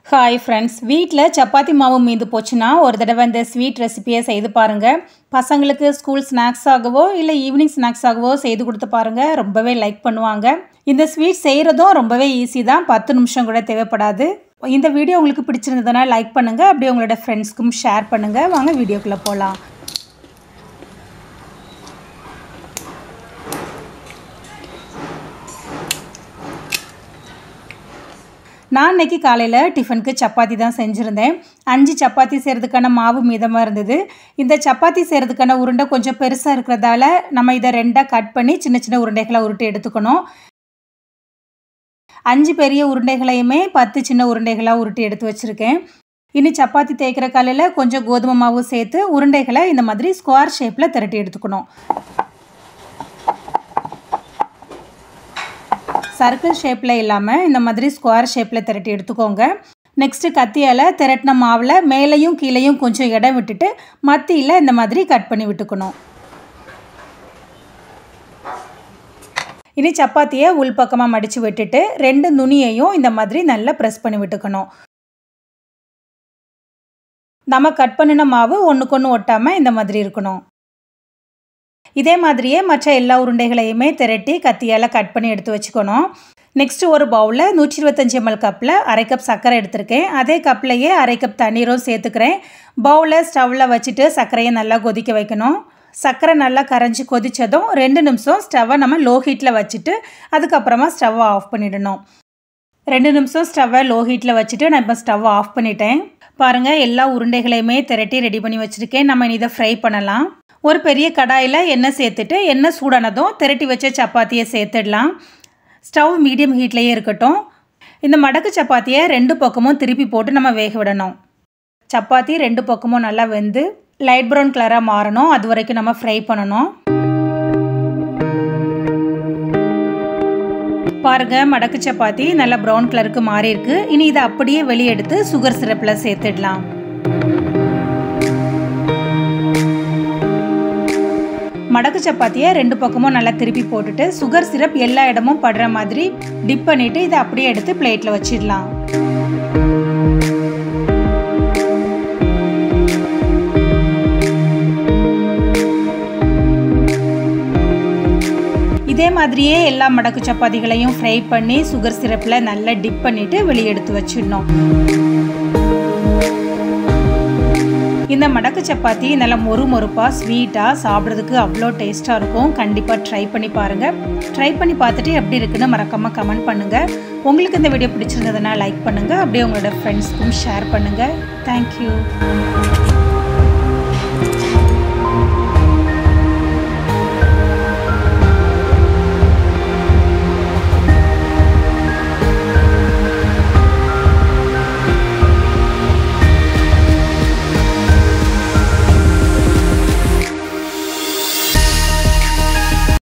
Hi friends, வீட்டில் சப்பாத்தி மாவு மீந்து போச்சுன்னா ஒரு தடவை இந்த ஸ்வீட் ரெசிபியை செய்து பாருங்கள். பசங்களுக்கு ஸ்கூல் ஸ்நாக்ஸாகவோ இல்லை ஈவினிங் ஸ்நாக்ஸாகவோ செய்து கொடுத்து பாருங்கள், ரொம்பவே லைக் பண்ணுவாங்க. இந்த ஸ்வீட் செய்கிறதும் ரொம்பவே ஈஸி தான், 10 நிமிஷம் கூட தேவைப்படாது. இந்த வீடியோ உங்களுக்கு பிடிச்சிருந்ததுன்னா லைக் பண்ணுங்கள், அப்படியே உங்களோட ஃப்ரெண்ட்ஸ்க்கும் ஷேர் பண்ணுங்கள். வாங்க வீடியோக்குள்ளே போகலாம். நான் இன்றைக்கி காலையில் டிஃபனுக்கு சப்பாத்தி தான் செஞ்சுருந்தேன். 5 சப்பாத்தி செய்கிறதுக்கான மாவு மீதமாக இருந்தது. இந்த சப்பாத்தி செய்கிறதுக்கான உருண்டை கொஞ்சம் பெருசாக இருக்கிறதால நம்ம இதை 2ஆக கட் பண்ணி சின்ன சின்ன உருண்டைகளை உருட்டி எடுத்துக்கணும். 5 பெரிய உருண்டைகளையுமே 10 சின்ன உருண்டைகளாக உருட்டி எடுத்து வச்சுருக்கேன். இனி சப்பாத்தி தேய்க்கிற காலையில் கொஞ்சம் கோதுமை மாவு சேர்த்து உருண்டைகளை இந்த மாதிரி ஸ்கொயர் ஷேப்பில் திரட்டி எடுத்துக்கணும். சர்க்கிள் ஷேப்பில் இல்லாமல் இந்த மாதிரி ஸ்கொயர் ஷேப்பில் திரட்டி எடுத்துக்கோங்க. நெக்ஸ்ட்டு கத்தியால் திரட்டின மாவில் மேலேயும் கீழேயும் கொஞ்சம் இடம் விட்டுட்டு மத்தியில் இந்த மாதிரி கட் பண்ணி விட்டுக்கணும். இனி சப்பாத்தியை உள்பக்கமாக மடித்து விட்டுட்டு 2 நுனியையும் இந்த மாதிரி நல்லா ப்ரெஸ் பண்ணி விட்டுக்கணும். நம்ம கட் பண்ணின மாவு ஒன்றுக்கொன்று ஒட்டாமல் இந்த மாதிரி இருக்கணும். இதே மாதிரியே மற்ற எல்லா உருண்டைகளையுமே திரட்டி கத்தியால் கட் பண்ணி எடுத்து வச்சுக்கணும். நெக்ஸ்ட்டு ஒரு பவுலில் 125 ml கப்பில் 1/2 கப் சர்க்கரை எடுத்திருக்கேன். அதே கப்லையே 1/2 கப் தண்ணீரும் சேர்த்துக்கிறேன். பவுலை ஸ்டவ்வில் வச்சுட்டு சர்க்கரையை நல்லா கொதிக்க வைக்கணும். சர்க்கரை நல்லா கரைஞ்சி கொதித்ததும் 2 நிமிஷம் ஸ்டவ்வை நம்ம லோ ஹீட்டில் வச்சுட்டு அதுக்கப்புறமா ஸ்டவ்வை ஆஃப் பண்ணிடணும். 2 நிமிஷம் ஸ்டவ்வை லோ ஹீட்டில் வச்சுட்டு நான் இப்போ ஸ்டவ்வை ஆஃப் பண்ணிட்டேன். பாருங்கள், எல்லா உருண்டைகளையுமே திரட்டி ரெடி பண்ணி வச்சுருக்கேன். நம்ம இதை ஃப்ரை பண்ணலாம். ஒரு பெரிய கடாயில் எண்ணெய் சேர்த்துட்டு எண்ணெய் சூடானதும் திரட்டி வச்ச சப்பாத்தியை சேர்த்துடலாம். ஸ்டவ் மீடியம் ஹீட்லேயே இருக்கட்டும். இந்த மடக்கு சப்பாத்தியை 2 பக்கமும் திருப்பி போட்டு நம்ம வேக விடணும். சப்பாத்தி 2 பக்கமும் நல்லா வெந்து லைட் ப்ரௌன் கலராக மாறணும், அது வரைக்கும் நம்ம ஃப்ரை பண்ணணும். பாருங்கள், மடக்கு சப்பாத்தி நல்லா ப்ரௌன் கலருக்கு மாறி இருக்கு. இனி இதை அப்படியே வெளியே எடுத்து சுகர் சிரப்பில் சேர்த்துடலாம். மடக்கு சப்பாத்தியை 2 பக்கமும் நல்லா திருப்பி போட்டுட்டு சுகர் சிரப் எல்லா இடமும் படுற மாதிரி டிப் பண்ணிவிட்டு இதை அப்படியே எடுத்து பிளேட்டில் வச்சிடலாம். இதே மாதிரியே எல்லா மடக்கு சப்பாத்திகளையும் ஃப்ரை பண்ணி சுகர் சிரப்பில் நல்லா டிப் பண்ணிவிட்டு வெளியே எடுத்து வச்சிடணும். இந்த மடக்கு சப்பாத்தி நல்லா மொறுமொறுப்பாக ஸ்வீட்டாக சாப்பிட்றதுக்கு அவ்வளோ டேஸ்ட்டாக இருக்கும். கண்டிப்பாக ட்ரை பண்ணி பாருங்கள். ட்ரை பண்ணி பார்த்துட்டு எப்படி இருக்குன்னு மறக்காமல் கமெண்ட் பண்ணுங்கள். உங்களுக்கு இந்த வீடியோ பிடிச்சிருந்ததுன்னா லைக் பண்ணுங்கள், அப்படியே உங்களோட ஃப்ரெண்ட்ஸ்க்கும் ஷேர் பண்ணுங்கள். தேங்க்யூ.